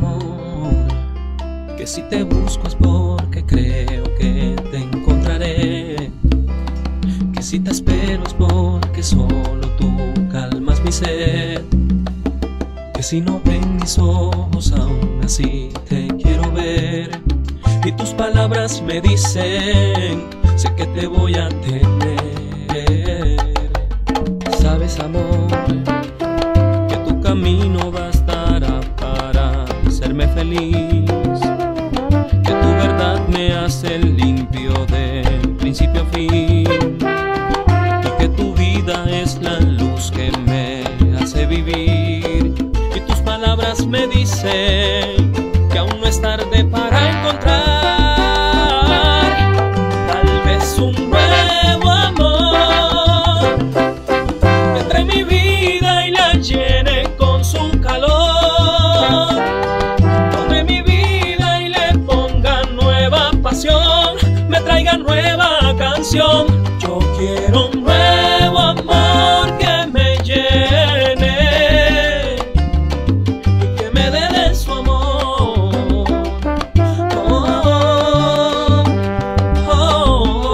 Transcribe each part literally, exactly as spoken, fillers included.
amor, que si te busco es porque creo que te encontraré, que si te espero es porque solo tú calmas mi sed, que si no ven mis ojos aún así te quiero ver, y tus palabras me dicen sé que te voy a tener. Sabes, amor, que tu camino bastará para hacerme feliz, que tu verdad me hace limpio de principio a fin, y que tu vida es la luz que me hace vivir, y tus palabras me dicen que aún no es tarde para encontrar tal vez un nuevo amor que entre mi vida y la llene con su calor, tome mi vida y le ponga nueva pasión, me traiga nueva canción. Yo quiero un nuevo amor que me llene y que me dé de su amor. Oh, oh, oh.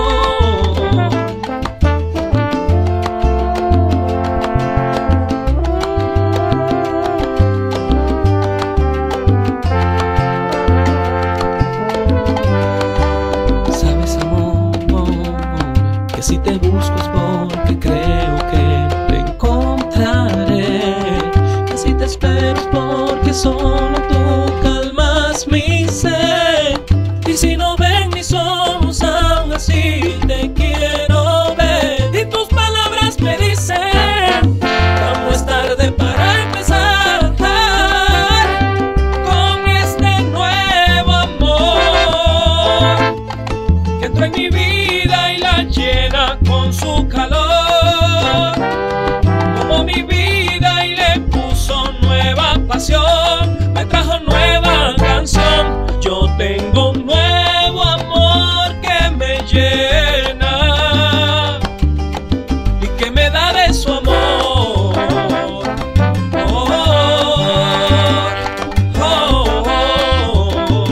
Sabes, amor, que si te busco es porque creo que te encontraré, que si te espero es porque solo tú calmas mi sed, y si no ven mis ojos aún así te quiero ver, y tus palabras me dicen que aún no es tarde para empezar con este nuevo amor que entró en mi vida y la llena con su calor, tomó mi vida y le puso nueva pasión, me trajo nueva canción. Yo tengo un nuevo amor que me llena y que me da de su amor. Oh, oh, oh, oh.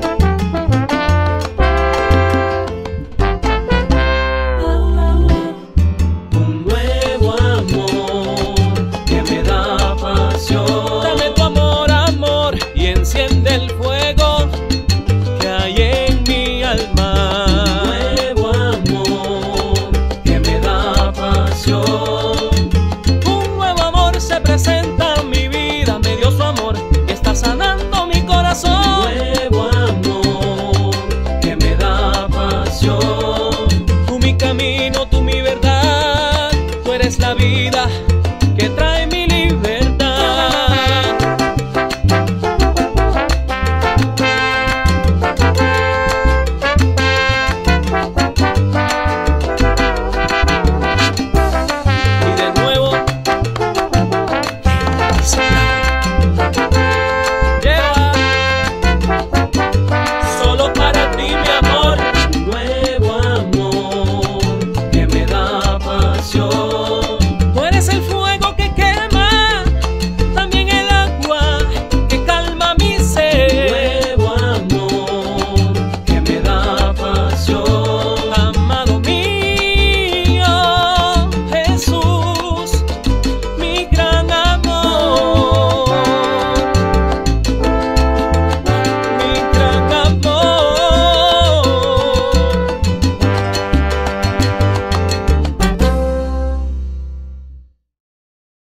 Un nuevo amor que me da pasión. Dame tu amor, amor, y enciende el fuego